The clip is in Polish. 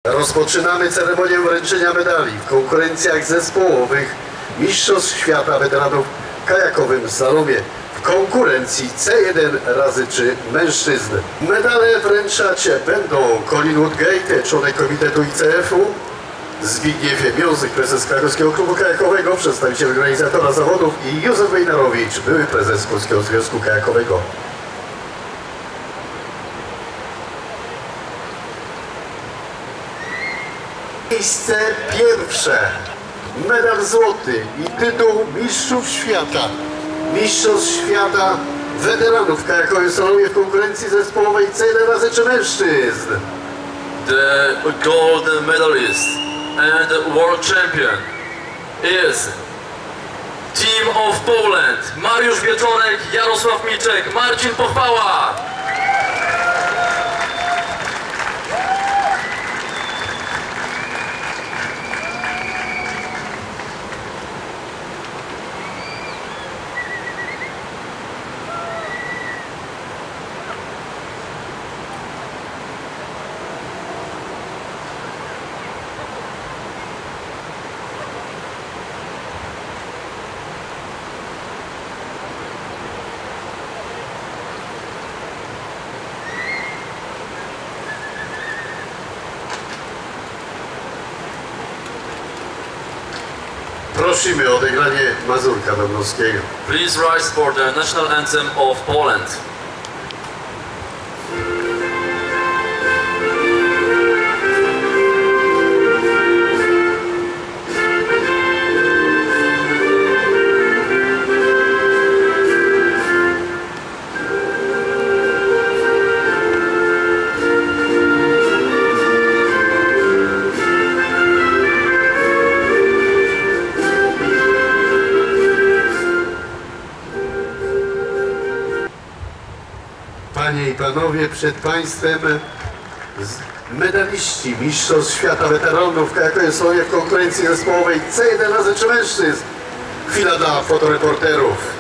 Rozpoczynamy ceremonię wręczenia medali w konkurencjach zespołowych Mistrzostw Świata Weteranów w kajakowym slalomie w konkurencji C1 razy 3 mężczyzn. Medale wręczać będą Colin Woodgate, członek komitetu ICF-u, Zbigniew Miązyk, prezes Krakowskiego Klubu Kajakowego, przedstawiciel organizatora zawodów i Józef Wejnarowicz, były prezes Polskiego Związku Kajakowego. Miejsce pierwsze, medal złoty i tytuł Mistrzów Świata, Mistrzostw Świata Weteranów w kajakowym slalomie w konkurencji zespołowej C1 razy 3 mężczyzn. The gold medalist and world champion is Team of Poland, Mariusz Wieczorek, Jarosław Milczek, Marcin Pochwała. Prosimy o odegranie Mazurka Dąbrowskiego. Please rise for the national anthem of Poland. Panie i Panowie, przed Państwem medaliści Mistrzostw Świata Weteranów w kajakowym slalomie w konkurencji zespołowej C1 razy 3 mężczyzn. Chwila dla fotoreporterów.